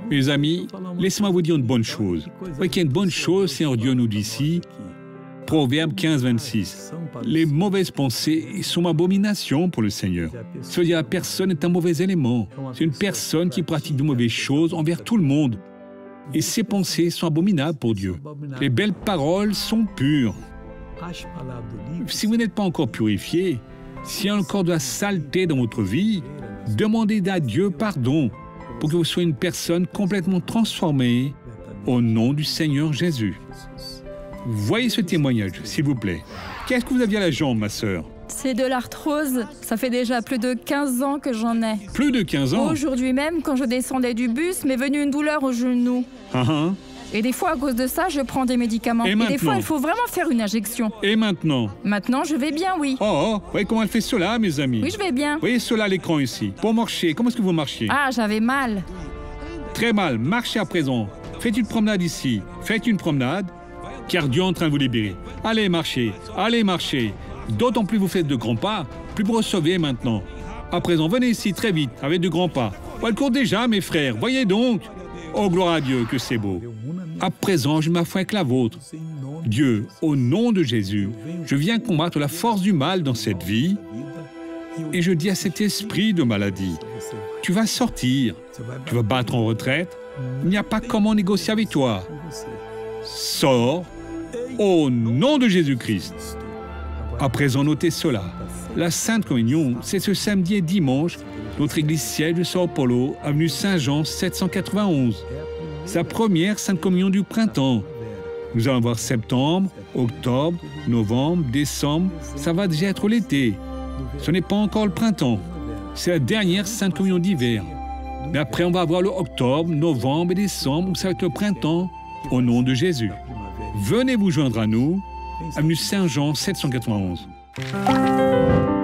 Mes amis, laissez-moi vous dire une bonne chose. Oui, qu'il y a une bonne chose, Seigneur Dieu nous dit ici, Proverbe 15, 26. Les mauvaises pensées sont abomination pour le Seigneur. Ça veut dire que la personne est un mauvais élément. C'est une personne qui pratique de mauvaises choses envers tout le monde. Et ses pensées sont abominables pour Dieu. Les belles paroles sont pures. Si vous n'êtes pas encore purifié, s'il y a encore de la saleté dans votre vie, demandez à Dieu pardon pour que vous soyez une personne complètement transformée au nom du Seigneur Jésus. Voyez ce témoignage, s'il vous plaît. Qu'est-ce que vous aviez à la jambe, ma sœur? C'est de l'arthrose. Ça fait déjà plus de 15 ans que j'en ai. Plus de 15 ans? Aujourd'hui même, quand je descendais du bus, m'est venue une douleur au genou. Et des fois, à cause de ça, je prends des médicaments. Et des fois, il faut vraiment faire une injection. Et maintenant? Maintenant, je vais bien, oui. Oh, voyez comment elle fait cela, mes amis? Oui, je vais bien. Voyez cela à l'écran ici. Pour marcher, comment est-ce que vous marchiez? Ah, j'avais mal. Très mal. Marchez à présent. Faites une promenade ici. Faites une promenade, car Dieu est en train de vous libérer. Allez, marchez. Allez, marchez. D'autant plus vous faites de grands pas, plus vous recevez maintenant. À présent, venez ici très vite, avec de grands pas. Oh, elle court déjà, mes frères. Voyez donc. Oh, gloire à Dieu, que c'est beau. À présent, je ma foi avec la vôtre. Dieu, au nom de Jésus, je viens combattre la force du mal dans cette vie et je dis à cet esprit de maladie, tu vas sortir, tu vas battre en retraite, il n'y a pas comment négocier avec toi. Sors au nom de Jésus-Christ. À présent, notez cela. La Sainte Communion, c'est ce samedi et dimanche, notre église siège de Sao Paulo, avenue Saint-Jean, 791. Sa première Sainte Communion du printemps. Nous allons voir septembre, octobre, novembre, décembre. Ça va déjà être l'été. Ce n'est pas encore le printemps. C'est la dernière Sainte Communion d'hiver. Mais après, on va avoir le octobre, novembre et décembre, où ça va être le printemps, au nom de Jésus. Venez vous joindre à nous, avenue Saint-Jean, 791.